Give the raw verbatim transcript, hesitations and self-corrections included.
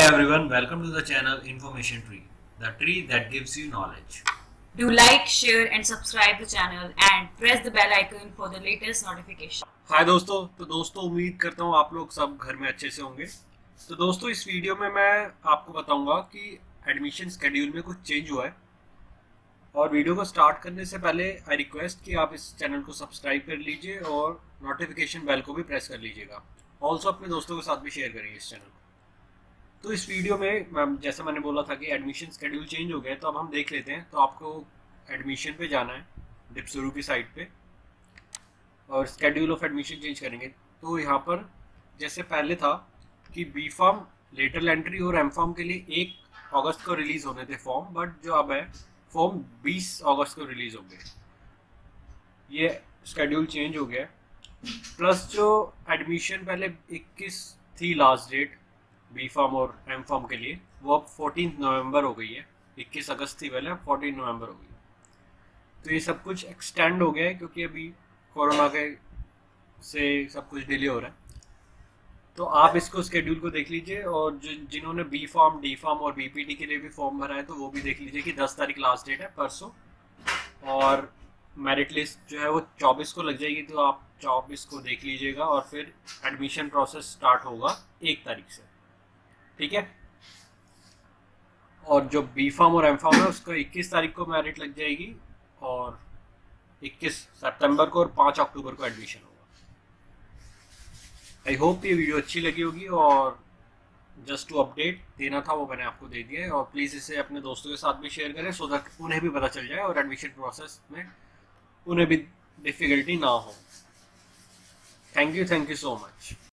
everyone, welcome to the channel Information Tree, the tree that gives you knowledge. Do like, share and subscribe the channel and press the bell icon for the latest notification. हाय दोस्तों, तो दोस्तों उम्मीद करता हूँ आप लोग सब घर में अच्छे से होंगे। तो दोस्तों इस वीडियो में मैं आपको बताऊंगा कि एडमिशन स्केड्यूल में कुछ चेंज हुआ है। और वीडियो को स्टार्ट करने से पहले आई रिक्वेस्ट कि आप इस चैनल को सब्सक्राइब कर लीजिए और नोटिफिकेशन बेल को भी प्रेस कर लीजिएगा। ऑल्सो अपने दोस्तों के साथ भी शेयर करिए इस चैनल को। तो इस वीडियो में मैम जैसे मैंने बोला था कि एडमिशन स्केड्यूल चेंज हो गया है, तो अब हम देख लेते हैं। तो आपको एडमिशन पे जाना है डिप्सरू की साइट पे और स्केड्यूल ऑफ एडमिशन चेंज करेंगे। तो यहाँ पर जैसे पहले था कि बी फॉर्म, लेटरल एंट्री और एम फॉर्म के लिए एक अगस्त को रिलीज होने थे फॉर्म, बट जो अब है फॉर्म बीस अगस्त को रिलीज हो गए। ये स्केड्यूल चेंज हो गया। प्लस जो एडमिशन पहले इक्कीस थी लास्ट डेट बी फॉर्म और एम फॉर्म के लिए, वो अब चौदह नवंबर हो गई है। इक्कीस अगस्त थी पहले, अब चौदह नवंबर हो गई। तो ये सब कुछ एक्सटेंड हो गया है क्योंकि अभी कोरोना के से सब कुछ डिले हो रहा है। तो आप इसको स्केड्यूल को देख लीजिए और जो जिन्होंने बी फॉर्म, डी फॉर्म और बीपीटी के लिए भी फॉर्म भरा है तो वो भी देख लीजिए कि दस तारीख लास्ट डेट है परसों, और मेरिट लिस्ट जो है वो चौबीस को लग जाएगी। तो आप चौबीस को देख लीजिएगा और फिर एडमिशन प्रोसेस स्टार्ट होगा एक तारीख से, ठीक है। और जो बी फॉर्म और एम फॉर्म है उसको इक्कीस तारीख को मेरिट लग जाएगी और इक्कीस सितंबर को और पाँच अक्टूबर को एडमिशन होगा। आई होप ये वीडियो अच्छी लगी होगी और जस्ट टू अपडेट देना था वो मैंने आपको दे दिया है। और प्लीज़ इसे अपने दोस्तों के साथ भी शेयर करें सो दैट उन्हें भी पता चल जाए और एडमिशन प्रोसेस में उन्हें भी डिफिकल्टी ना हो। Thank you thank you so much.